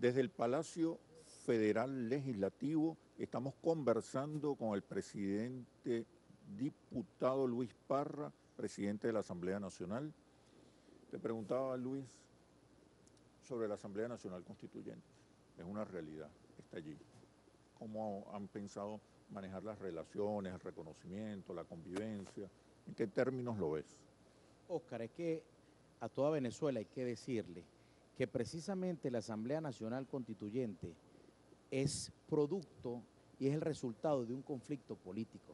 Desde el Palacio Federal Legislativo estamos conversando con el presidente diputado Luis Parra, presidente de la Asamblea Nacional. Te preguntaba, Luis, sobre la Asamblea Nacional Constituyente. Es una realidad, está allí. ¿Cómo han pensado manejar las relaciones, el reconocimiento, la convivencia? ¿En qué términos lo ves? Óscar, es que a toda Venezuela hay que decirle que precisamente la Asamblea Nacional Constituyente es producto y es el resultado de un conflicto político,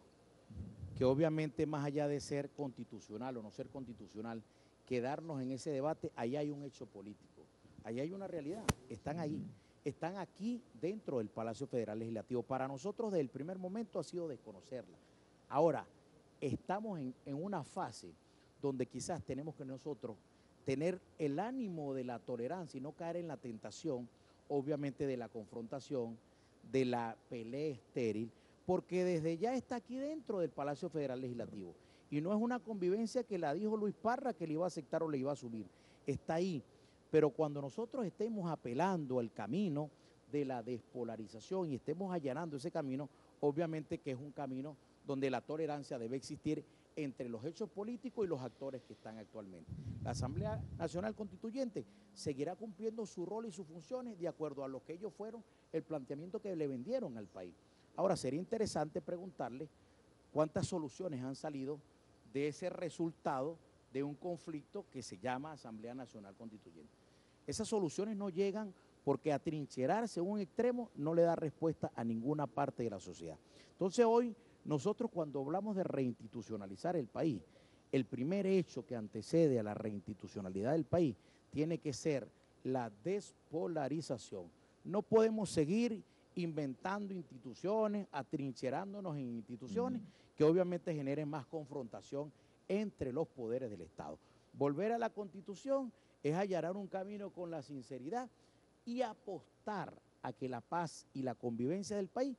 que obviamente más allá de ser constitucional o no ser constitucional, quedarnos en ese debate, ahí hay un hecho político, ahí hay una realidad, están ahí, están aquí dentro del Palacio Federal Legislativo. Para nosotros desde el primer momento ha sido desconocerla. Ahora, estamos en una fase donde quizás tenemos que nosotros tener el ánimo de la tolerancia y no caer en la tentación, obviamente, de la confrontación, de la pelea estéril, porque desde ya está aquí dentro del Palacio Federal Legislativo. Y no es una convivencia que la dijo Luis Parra que le iba a aceptar o le iba a subir. Está ahí. Pero cuando nosotros estemos apelando al camino de la despolarización y estemos allanando ese camino, obviamente que es un camino donde la tolerancia debe existir entre los hechos políticos y los actores que están actualmente. La Asamblea Nacional Constituyente seguirá cumpliendo su rol y sus funciones de acuerdo a lo que ellos fueron, el planteamiento que le vendieron al país. Ahora, sería interesante preguntarle cuántas soluciones han salido de ese resultado de un conflicto que se llama Asamblea Nacional Constituyente. Esas soluciones no llegan porque atrincherarse en un extremo no le da respuesta a ninguna parte de la sociedad. Entonces hoy nosotros cuando hablamos de reinstitucionalizar el país, el primer hecho que antecede a la reinstitucionalidad del país tiene que ser la despolarización. No podemos seguir inventando instituciones, atrincherándonos en instituciones que obviamente generen más confrontación entre los poderes del Estado. Volver a la Constitución es allanar un camino con la sinceridad y apostar a que la paz y la convivencia del país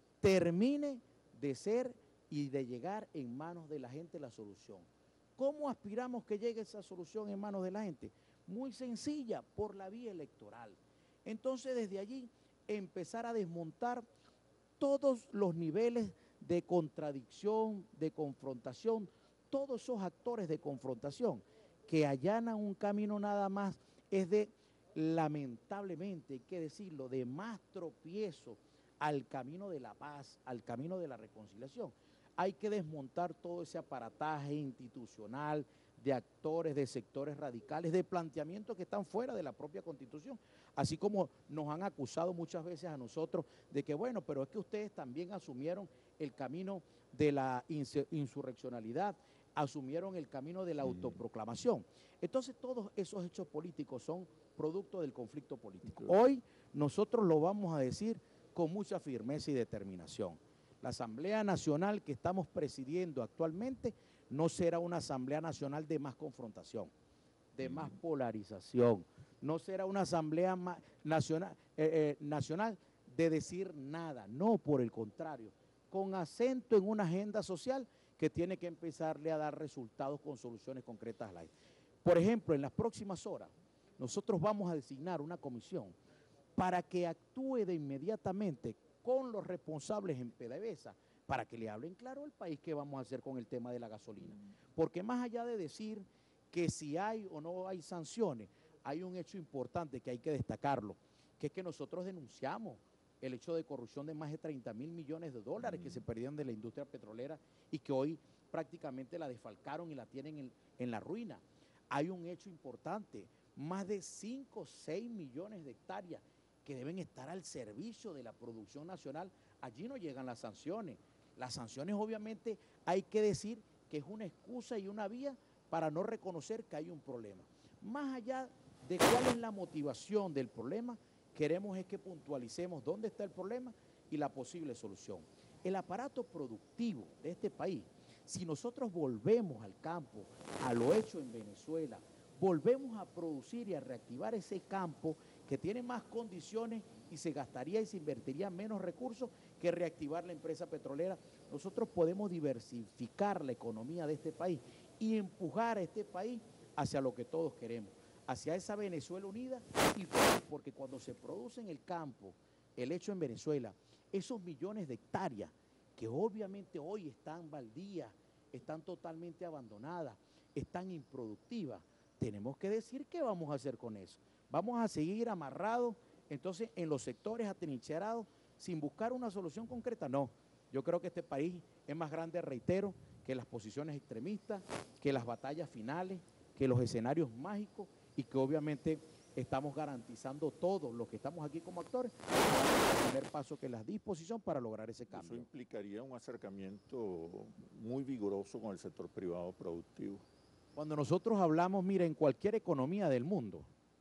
termine de ser y de llegar en manos de la gente la solución. ¿Cómo aspiramos que llegue esa solución en manos de la gente? Muy sencilla, por la vía electoral. Entonces, desde allí, empezar a desmontar todos los niveles de contradicción, de confrontación, todos esos actores de confrontación que allanan un camino nada más es de, lamentablemente, hay que decirlo, de más tropiezo al camino de la paz, al camino de la reconciliación. Hay que desmontar todo ese aparataje institucional de actores, de sectores radicales, de planteamientos que están fuera de la propia Constitución. Así como nos han acusado muchas veces a nosotros de que, bueno, pero es que ustedes también asumieron el camino de la insurreccionalidad, asumieron el camino de la autoproclamación. Entonces todos esos hechos políticos son producto del conflicto político. Hoy nosotros lo vamos a decir con mucha firmeza y determinación. La Asamblea Nacional que estamos presidiendo actualmente no será una Asamblea Nacional de más confrontación, de más polarización, no será una Asamblea nacional de decir nada, no, por el contrario, con acento en una agenda social que tiene que empezarle a dar resultados con soluciones concretas a la gente. Por ejemplo, en las próximas horas, nosotros vamos a designar una comisión para que actúe de inmediatamente con los responsables en PDVSA, para que le hablen claro al país qué vamos a hacer con el tema de la gasolina. Porque más allá de decir que si hay o no hay sanciones, hay un hecho importante que hay que destacarlo, que es que nosotros denunciamos el hecho de corrupción de más de 30.000 millones de dólares que se perdieron de la industria petrolera y que hoy prácticamente la desfalcaron y la tienen en la ruina. Hay un hecho importante, más de 5 o 6 millones de hectáreas que deben estar al servicio de la producción nacional. Allí no llegan las sanciones. Las sanciones obviamente hay que decir que es una excusa y una vía para no reconocer que hay un problema. Más allá de cuál es la motivación del problema, queremos es que puntualicemos dónde está el problema y la posible solución. El aparato productivo de este país, si nosotros volvemos al campo, a lo hecho en Venezuela, volvemos a producir y a reactivar ese campo que tiene más condiciones y se gastaría y se invertiría menos recursos que reactivar la empresa petrolera, nosotros podemos diversificar la economía de este país y empujar a este país hacia lo que todos queremos, hacia esa Venezuela unida, y porque cuando se produce en el campo el hecho en Venezuela, esos millones de hectáreas que obviamente hoy están baldías, están totalmente abandonadas, están improductivas, tenemos que decir qué vamos a hacer con eso. Vamos a seguir amarrados entonces en los sectores atrincherados sin buscar una solución concreta. No, yo creo que este país es más grande, reitero, que las posiciones extremistas, que las batallas finales, que los escenarios mágicos, y que obviamente estamos garantizando todos los que estamos aquí como actores el primer paso, que es la disposición para lograr ese cambio. Eso implicaría un acercamiento muy vigoroso con el sector privado productivo. Cuando nosotros hablamos, mira, en cualquier economía del mundo,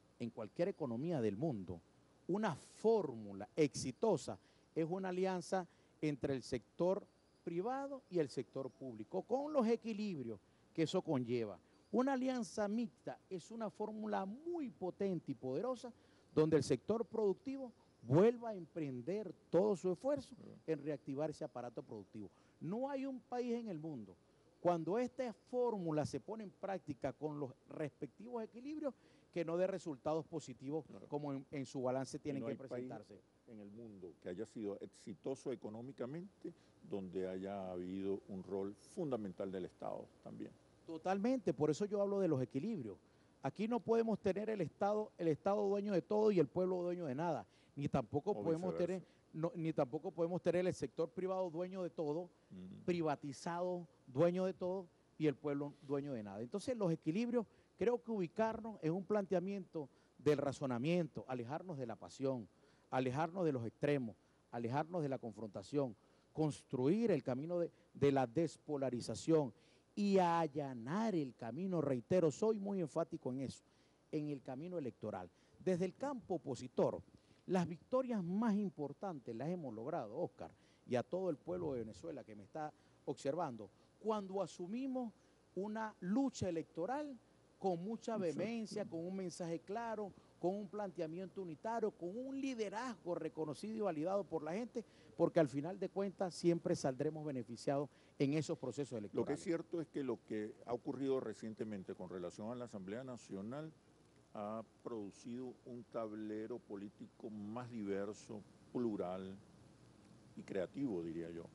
una fórmula exitosa es una alianza entre el sector privado y el sector público, con los equilibrios que eso conlleva. Una alianza mixta es una fórmula muy potente y poderosa, donde el sector productivo vuelva a emprender todo su esfuerzo en reactivar ese aparato productivo. No hay un país en el mundo, cuando esta fórmula se pone en práctica con los respectivos equilibrios, que no dé resultados positivos como en su balance tienen que presentarse. País en el mundo que haya sido exitoso económicamente, donde haya habido un rol fundamental del Estado también. Totalmente, por eso yo hablo de los equilibrios. Aquí no podemos tener el Estado dueño de todo y el pueblo dueño de nada, ni tampoco podemos tener el sector privado dueño de todo, privatizado, dueño de todo, y el pueblo dueño de nada. Entonces los equilibrios, creo que ubicarnos en un planteamiento del razonamiento, alejarnos de la pasión, alejarnos de los extremos, alejarnos de la confrontación, construir el camino de la despolarización y allanar el camino, reitero, soy muy enfático en eso, en el camino electoral. Desde el campo opositor, las victorias más importantes las hemos logrado, Oscar, y a todo el pueblo de Venezuela que me está observando, cuando asumimos una lucha electoral con mucha vehemencia, con un mensaje claro, con un planteamiento unitario, con un liderazgo reconocido y validado por la gente, porque al final de cuentas siempre saldremos beneficiados en esos procesos electorales. Lo que es cierto es que lo que ha ocurrido recientemente con relación a la Asamblea Nacional ha producido un tablero político más diverso, plural y creativo, diría yo.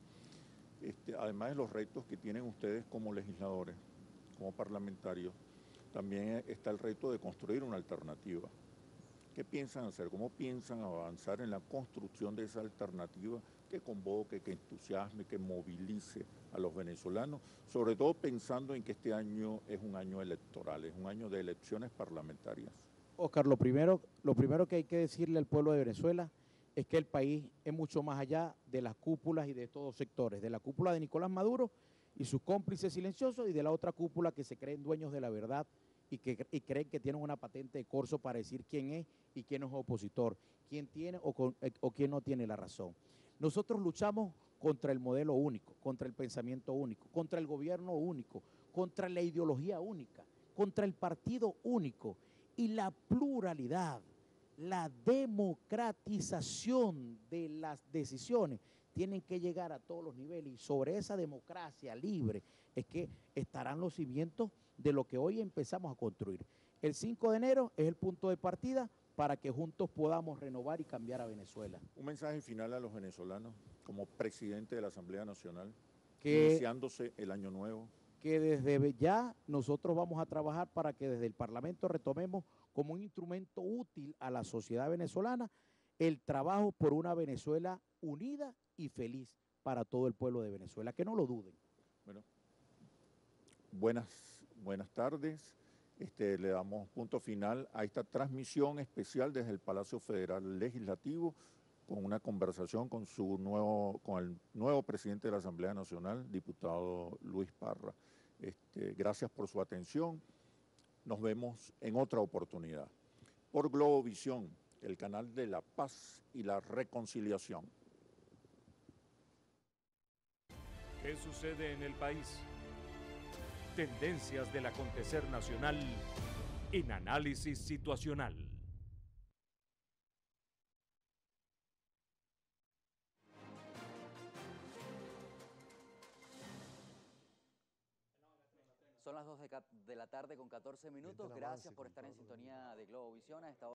Además de los retos que tienen ustedes como legisladores, como parlamentarios, también está el reto de construir una alternativa. ¿Qué piensan hacer? ¿Cómo piensan avanzar en la construcción de esa alternativa que convoque, que entusiasme, que movilice a los venezolanos? Sobre todo pensando en que este año es un año electoral, es un año de elecciones parlamentarias. Oscar, lo primero que hay que decirle al pueblo de Venezuela es que el país es mucho más allá de las cúpulas y de todos sectores, de la cúpula de Nicolás Maduro y sus cómplices silenciosos, y de la otra cúpula que se creen dueños de la verdad y creen que tienen una patente de corso para decir quién es y quién es opositor, quién tiene o quién no tiene la razón. Nosotros luchamos contra el modelo único, contra el pensamiento único, contra el gobierno único, contra la ideología única, contra el partido único, y la pluralidad, la democratización de las decisiones tienen que llegar a todos los niveles, y sobre esa democracia libre es que estarán los cimientos de lo que hoy empezamos a construir. El 5 de enero es el punto de partida para que juntos podamos renovar y cambiar a Venezuela. Un mensaje final a los venezolanos como presidente de la Asamblea Nacional, iniciándose el año nuevo. Que desde ya nosotros vamos a trabajar para que desde el Parlamento retomemos como un instrumento útil a la sociedad venezolana el trabajo por una Venezuela unida y feliz para todo el pueblo de Venezuela, que no lo duden. Bueno, buenas tardes. Le damos punto final a esta transmisión especial desde el Palacio Federal Legislativo, con una conversación con el nuevo presidente de la Asamblea Nacional, diputado Luis Parra. Gracias por su atención. Nos vemos en otra oportunidad. Por Globovisión, el canal de la paz y la reconciliación. ¿Qué sucede en el país? Tendencias del acontecer nacional en análisis situacional. Son las 2 de la tarde con 14 minutos. Bien del Gracias avance por con estar en todo lo que sintonía de Globovisión. A esta hora